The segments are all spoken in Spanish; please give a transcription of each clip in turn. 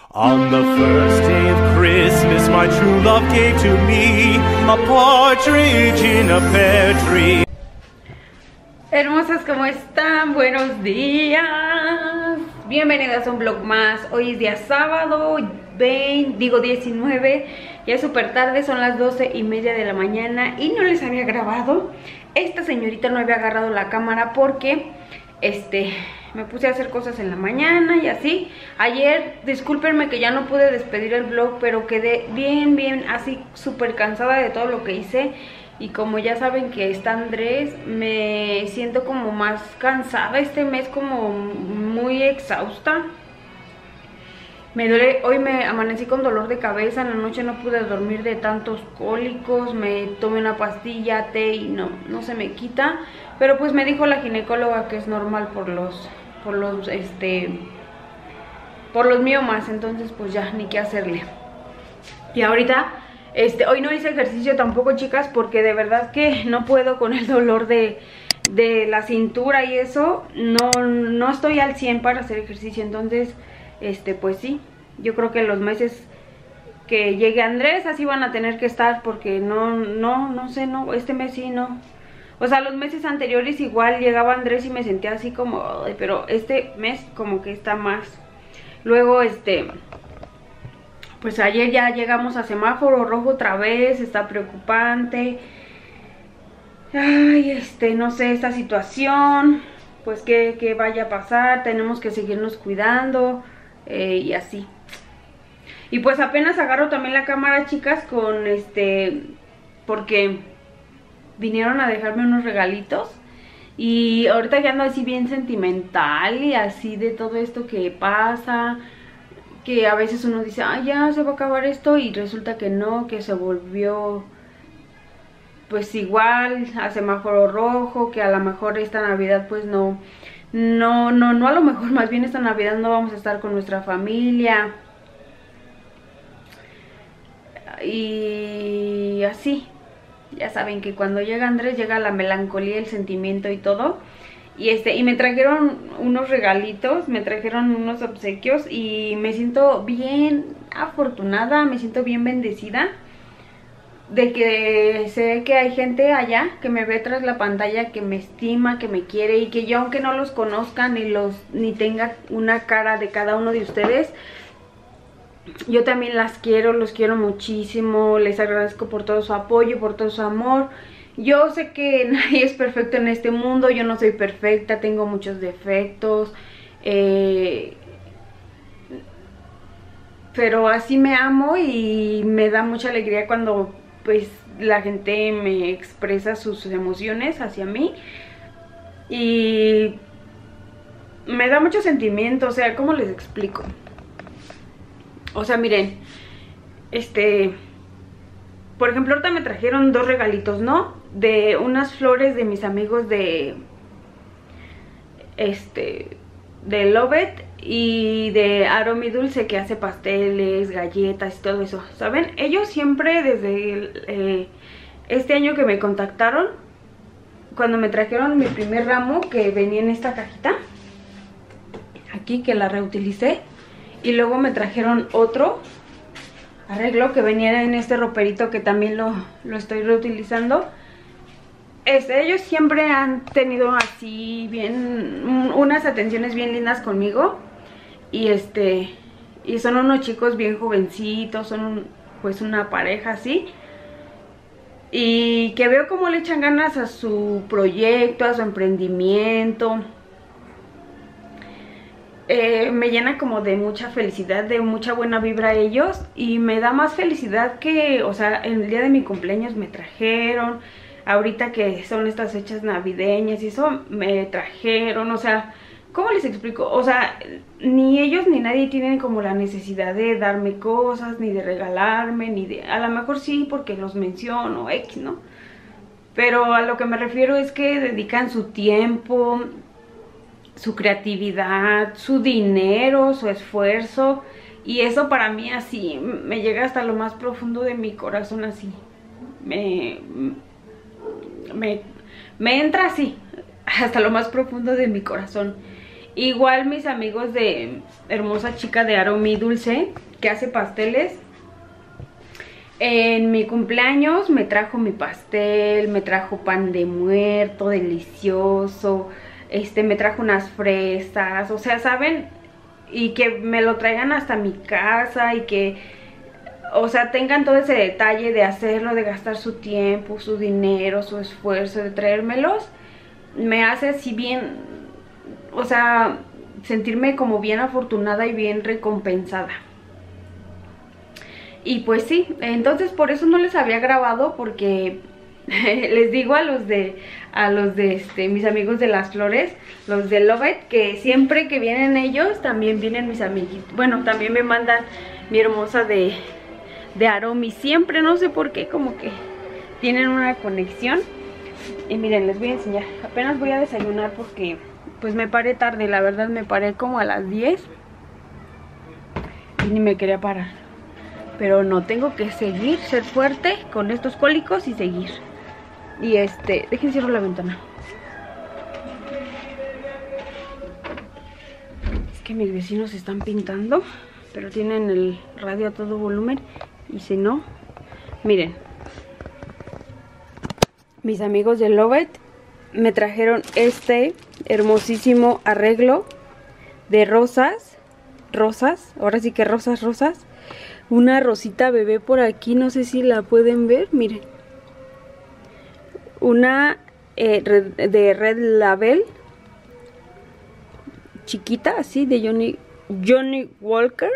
On the first day of Christmas, my true love gave to me a partridge in a pear tree. Hermosas, ¿cómo están? Buenos días. Bienvenidas a un vlog más. Hoy es día sábado, 19. Ya es súper tarde, son las 12:30 de la mañana y no les había grabado. Esta señorita no había agarrado la cámara porque me puse a hacer cosas en la mañana y así. Ayer, discúlpenme que ya no pude despedir el vlog, pero quedé bien así súper cansada de todo lo que hice. Y como ya saben que está Andrés, me siento como más cansada este mes, como muy exhausta. Me duele, hoy me amanecí con dolor de cabeza, en la noche no pude dormir de tantos cólicos, me tomé una pastilla, té y no se me quita. Pero pues me dijo la ginecóloga que es normal por los miomas, entonces pues ya ni qué hacerle. Y ahorita, hoy no hice ejercicio tampoco, chicas, porque de verdad que no puedo con el dolor de la cintura y eso. No estoy al 100 para hacer ejercicio, entonces pues sí, yo creo que los meses que llegue Andrés así van a tener que estar, porque no sé, este mes sí no. O sea, los meses anteriores igual llegaba Andrés y me sentía así como, ay, pero este mes como que está más. Luego pues ayer ya llegamos a semáforo rojo otra vez, está preocupante. Ay, no sé, esta situación, pues que vaya a pasar, tenemos que seguirnos cuidando y así. Y pues apenas agarro también la cámara, chicas, con porque vinieron a dejarme unos regalitos. Y ahorita que ando así bien sentimental y así de todo esto que pasa, que a veces uno dice, ah, ya se va a acabar esto, y resulta que no, que se volvió pues igual a semáforo rojo, que a lo mejor esta Navidad pues no, a lo mejor más bien esta Navidad no vamos a estar con nuestra familia. Y así, ya saben que cuando llega Andrés llega la melancolía, el sentimiento y todo. Y me trajeron unos regalitos, me trajeron unos obsequios y me siento bien afortunada, me siento bien bendecida de que sé que hay gente allá que me ve tras la pantalla, que me estima, que me quiere, y que yo, aunque no los conozca ni tenga una cara de cada uno de ustedes, yo también las quiero, los quiero muchísimo, les agradezco por todo su apoyo, por todo su amor. Yo sé que nadie es perfecto en este mundo, yo no soy perfecta, tengo muchos defectos, pero así me amo y me da mucha alegría cuando pues la gente me expresa sus emociones hacia mí. Y me da mucho sentimiento, o sea, ¿cómo les explico? O sea, miren, por ejemplo, ahorita me trajeron dos regalitos, ¿no? De unas flores de mis amigos de Lovet y de Aromi Dulce, que hace pasteles, galletas y todo eso, ¿saben? Ellos siempre desde este año que me contactaron, cuando me trajeron mi primer ramo que venía en esta cajita, aquí, que la reutilicé, y luego me trajeron otro arreglo que venía en este roperito que también lo estoy reutilizando. Ellos siempre han tenido así bien unas atenciones bien lindas conmigo. Y y son unos chicos bien jovencitos, son pues una pareja así. Y que veo cómo le echan ganas a su proyecto, a su emprendimiento. Me llena como de mucha felicidad, de mucha buena vibra a ellos. Y me da más felicidad que, o sea, en el día de mi cumpleaños me trajeron. Ahorita que son estas fechas navideñas y eso, me trajeron, o sea, ¿cómo les explico? O sea, ni ellos ni nadie tienen como la necesidad de darme cosas, ni de regalarme, ni de... A lo mejor sí porque los menciono, X, ¿no? Pero a lo que me refiero es que dedican su tiempo, su creatividad, su dinero, su esfuerzo. Y eso para mí así me llega hasta lo más profundo de mi corazón, así. Me entra así, hasta lo más profundo de mi corazón. Igual mis amigos de Hermosa Chica de Aromi Dulce, que hace pasteles. En mi cumpleaños me trajo mi pastel, me trajo pan de muerto delicioso, me trajo unas fresas, o sea, ¿saben? Y que me lo traigan hasta mi casa y que, o sea, tengan todo ese detalle de hacerlo, de gastar su tiempo, su dinero, su esfuerzo, de traérmelos, me hace así bien, o sea, sentirme como bien afortunada y bien recompensada. Y pues sí, entonces por eso no les había grabado, porque les digo a los de mis amigos de las flores, los de Love It, que siempre que vienen ellos, también vienen mis amiguitos. Bueno, también me mandan mi hermosa de Aromi, siempre, no sé por qué, como que tienen una conexión. Y miren, les voy a enseñar, apenas voy a desayunar porque pues me paré tarde, la verdad me paré como a las 10 y ni me quería parar. Pero no, tengo que seguir, ser fuerte con estos cólicos y seguir. Y dejen cierro la ventana. Es que mis vecinos están pintando, pero tienen el radio a todo volumen. Y si no, miren. Mis amigos de Love It me trajeron este hermosísimo arreglo de rosas. Rosas, ahora sí que rosas. Una rosita bebé por aquí, no sé si la pueden ver, miren. Una de Red Label, chiquita, así, de Johnny Walker.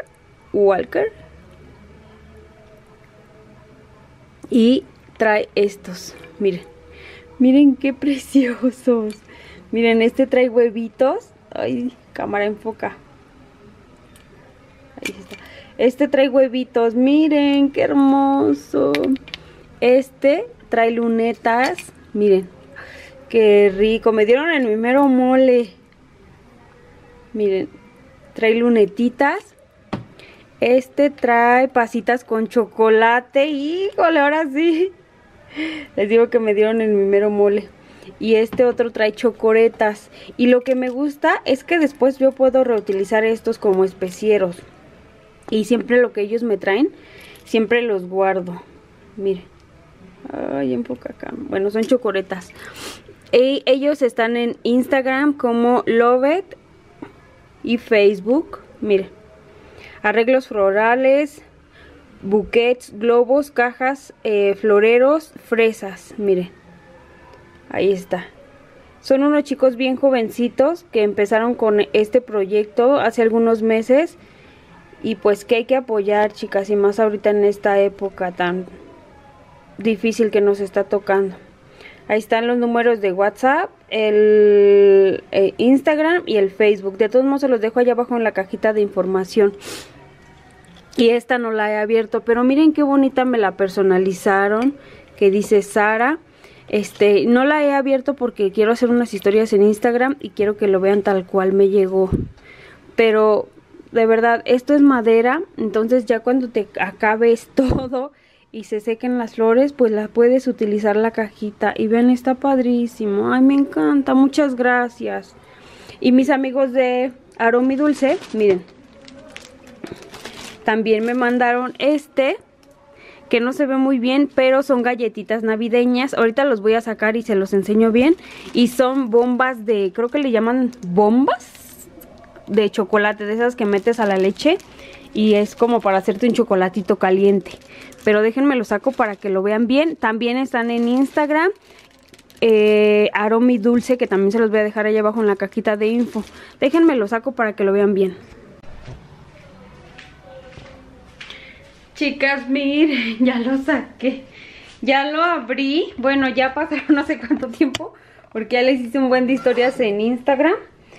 Y trae estos, miren. Miren qué preciosos. Miren, trae huevitos. Ay, cámara enfoca. Ahí está. Trae huevitos, miren, qué hermoso. Trae lunetas, miren, qué rico. Me dieron el mi mero mole. Miren, trae lunetitas. Trae pasitas con chocolate. Híjole, ahora sí. Les digo que me dieron el mi mero mole. Y otro trae chocoretas. Y lo que me gusta es que después yo puedo reutilizar estos como especieros. Y siempre lo que ellos me traen, siempre los guardo. Miren. Ay, enfoca acá. Bueno, son chocoretas. Y ellos están en Instagram como Love It y Facebook. Miren. Arreglos florales, buquets, globos, cajas, floreros, fresas. Miren. Ahí está. Son unos chicos bien jovencitos que empezaron con este proyecto hace algunos meses. Y pues que hay que apoyar, chicas, y más ahorita en esta época tan difícil que nos está tocando. Ahí están los números de WhatsApp, el Instagram y el Facebook. De todos modos se los dejo allá abajo en la cajita de información. Y esta no la he abierto, pero miren qué bonita me la personalizaron, que dice Sara. No la he abierto porque quiero hacer unas historias en Instagram y quiero que lo vean tal cual me llegó. Pero de verdad, esto es madera, entonces ya cuando te acabes todo y se sequen las flores, pues la puedes utilizar la cajita. Y vean, está padrísimo. Ay, me encanta, muchas gracias. Y mis amigos de Aromi Dulce, miren, también me mandaron que no se ve muy bien, pero son galletitas navideñas. Ahorita los voy a sacar y se los enseño bien. Y son bombas creo que le llaman bombas de chocolate, de esas que metes a la leche y es como para hacerte un chocolatito caliente. Pero déjenme lo saco para que lo vean bien. También están en Instagram Aromi Dulce, que también se los voy a dejar ahí abajo en la cajita de info. Déjenme lo saco para que lo vean bien. Chicas, miren, ya lo saqué, ya lo abrí. Bueno, ya pasaron no sé cuánto tiempo, porque ya les hice un buen de historias en Instagram.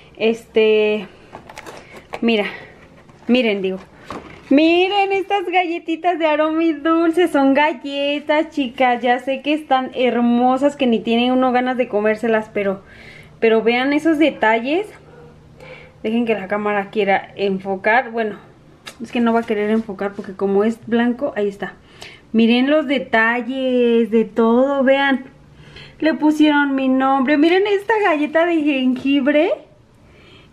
Miren, miren estas galletitas de Aromi Dulce. Son galletas, chicas. Ya sé que están hermosas, que ni tienen uno ganas de comérselas, pero vean esos detalles. Dejen que la cámara quiera enfocar. Bueno, es que no va a querer enfocar porque como es blanco, ahí está. Miren los detalles de todo, vean. Le pusieron mi nombre. Miren esta galleta de jengibre.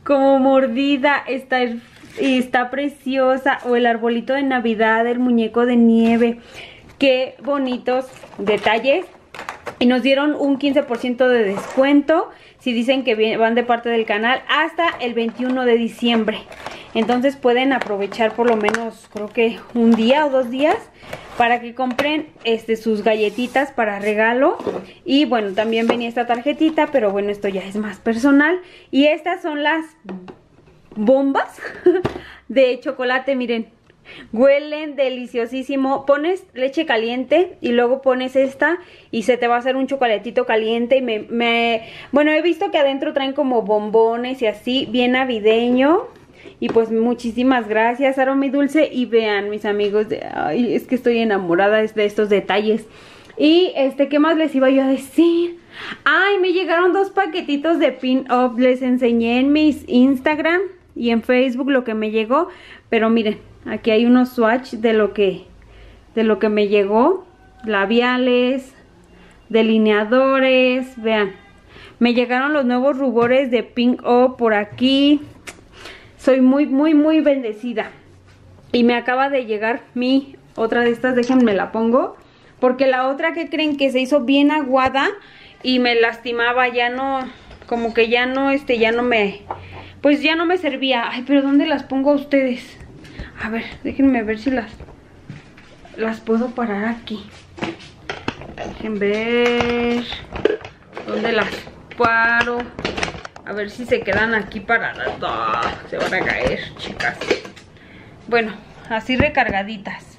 como mordida, está preciosa. O el arbolito de Navidad, el muñeco de nieve. Qué bonitos detalles. Y nos dieron un 15% de descuento si dicen que van de parte del canal hasta el 21 de diciembre. Entonces pueden aprovechar por lo menos, creo que un día o 2 días para que compren sus galletitas para regalo. Y bueno, también venía esta tarjetita, pero bueno, esto ya es más personal. Y estas son las bombas de chocolate, miren. Huelen deliciosísimo. Pones leche caliente y luego pones esta y se te va a hacer un chocolatito caliente. Y bueno, he visto que adentro traen como bombones y así, bien navideño. Y pues muchísimas gracias, Aroma y Dulce. Y vean, mis amigos, ay, es que estoy enamorada de estos detalles. Y ¿qué más les iba yo a decir? Ay, me llegaron 2 paquetitos de pin-up. Les enseñé en mis Instagram y en Facebook lo que me llegó. Pero miren, aquí hay unos swatch de lo que me llegó. Labiales, delineadores, vean. Me llegaron los nuevos rubores de Pink O por aquí. Soy muy, muy, muy bendecida. Y me acaba de llegar mi otra de estas, déjenme la pongo. Porque la otra, que creen, que se hizo bien aguada y me lastimaba, ya no, como que ya no, ya no me, pues ya no me servía. Ay, pero ¿dónde las pongo a ustedes? A ver, déjenme ver si las puedo parar aquí. Dejen ver dónde las paro. A ver si se quedan aquí paradas. ¡Ah! Se van a caer, chicas. Bueno, así recargaditas.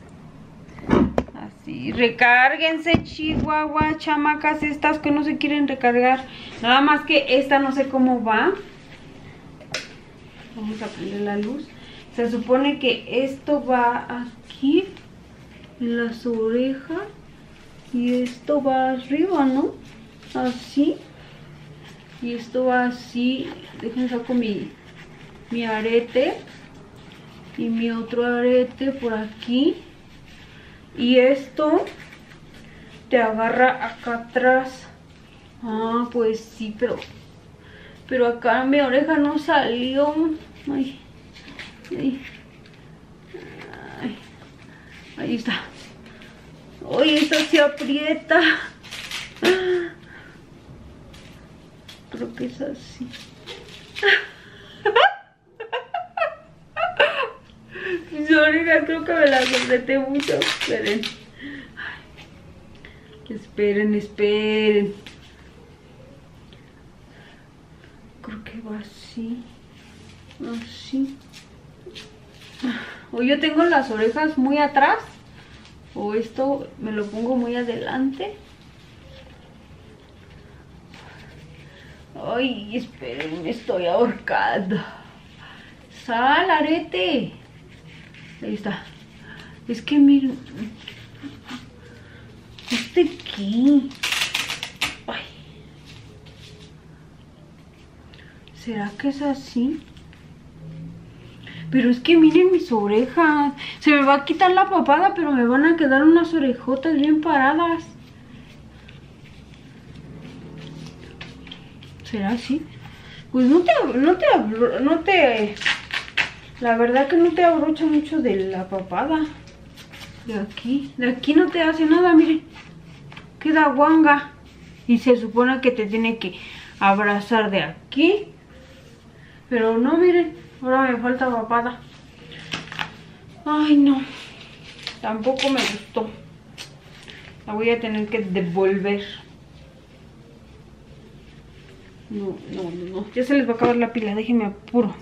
Así, recárguense, Chihuahua, chamacas estas que no se quieren recargar. Nada más que esta no sé cómo va. Vamos a prender la luz. Se supone que esto va aquí en las orejas y esto va arriba, ¿no? Así. Y esto va así. Dejen saco mi arete y mi otro arete por aquí. Y esto te agarra acá atrás. Ah, pues sí, pero acá mi oreja no salió. Ay. Ahí está. Ay, esta se aprieta. Creo que es así. Mis orejas creo que me las apreté mucho. Esperen. Esperen. Creo que va así. Así. O yo tengo las orejas muy atrás, o esto me lo pongo muy adelante. Ay, esperen, me estoy ahorcada. Sal, arete. Ahí está. Es que miren. Aquí. Ay. ¿Será que es así? Pero es que miren mis orejas. Se me va a quitar la papada, pero me van a quedar unas orejotas bien paradas. ¿Será así? Pues la verdad que no te abrocha mucho de la papada. De aquí no te hace nada, miren. Queda guanga. Y se supone que te tiene que abrazar de aquí. Pero no, miren. Ahora me falta papada. Ay, no. Tampoco me gustó. La voy a tener que devolver. No. Ya se les va a acabar la pila. Déjenme apuro.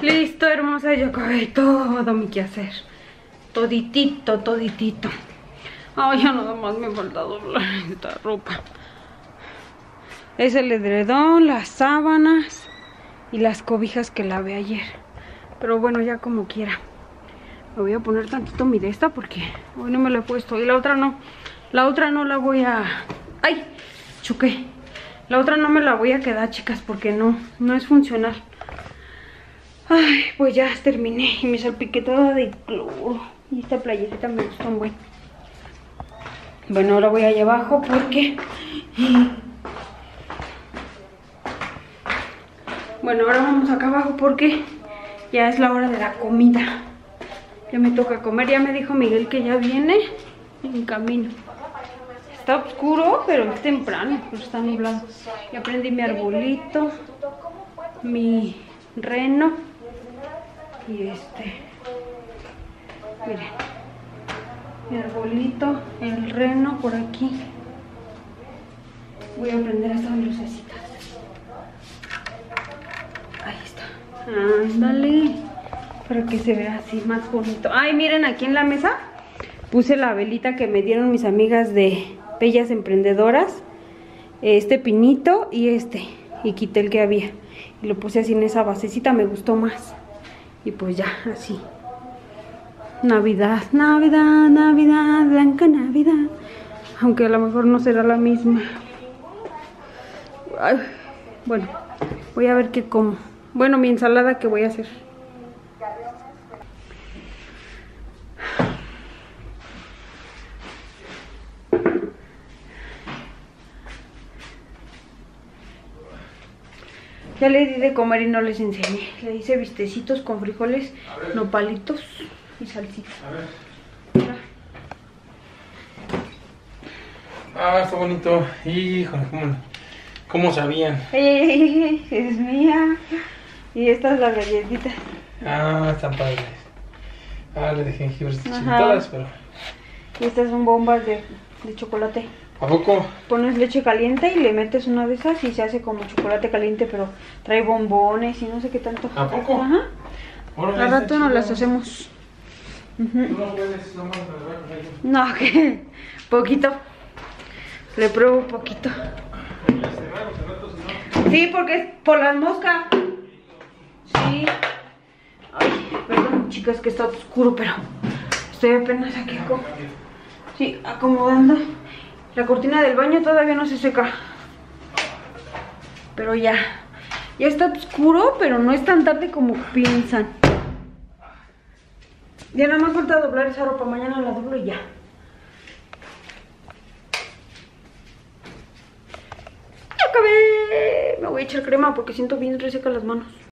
Listo, hermosa, yo acabé todo mi quehacer. Toditito, toditito. Ay, ya nada más me falta doblar esta ropa. Es el edredón, las sábanas y las cobijas que lavé ayer. Pero bueno, ya como quiera. Me voy a poner tantito mi de esta porque hoy no me la he puesto. Y la otra no. La otra no la voy a... ¡Ay! Choqué. La otra no me la voy a quedar, chicas, porque no es funcional. Ay, pues ya terminé. Y me salpiqué toda de cloro. Y esta playerita me gustó un buen. Bueno, ahora voy allá abajo porque... Bueno, ahora vamos acá abajo porque ya es la hora de la comida. Ya me toca comer. Ya me dijo Miguel que ya viene en camino. Está oscuro, pero es temprano, pero está nublado. Ya prendí mi arbolito, mi reno y miren, mi arbolito, el reno por aquí. Voy a prender estas lucecitas. Ahí está. Ándale, para que se vea así más bonito. Ay, miren, aquí en la mesa puse la velita que me dieron mis amigas de Bellas Emprendedoras, este pinito y quité el que había y lo puse así en esa basecita, me gustó más. Y pues ya, así. Navidad, Navidad, Navidad, blanca Navidad. Aunque a lo mejor no será la misma. Ay, bueno, voy a ver qué como. Bueno, mi ensalada que voy a hacer. Ya le di de comer y no les enseñé. Le hice bistecitos con frijoles, nopalitos y salsita. A ver. Ah, está bonito. Híjole, ¿cómo sabían? Es mía. Y esta es la galletita. Ah, están padres. Ah, le de jengibre Ajá. todas, pero... Y estas son bombas de chocolate. ¿A poco? Pones leche caliente y le metes una de esas y se hace como chocolate caliente, pero trae bombones y no sé qué tanto. ¿A poco? Ajá. Órale, Al rato está nos chido. las hacemos. Tú no puedes, no más me las voy a comer yo. No, que poquito. Le pruebo un poquito. Sí, porque es por las moscas. Sí. Ay, perdón, chicas, que está oscuro, pero estoy apenas aquí sí, acomodando. La cortina del baño todavía no se seca. Pero ya está oscuro, pero no es tan tarde como piensan. Ya nada más falta doblar esa ropa. Mañana la doblo y ya. Ya acabé. Me voy a echar crema porque siento bien reseca las manos.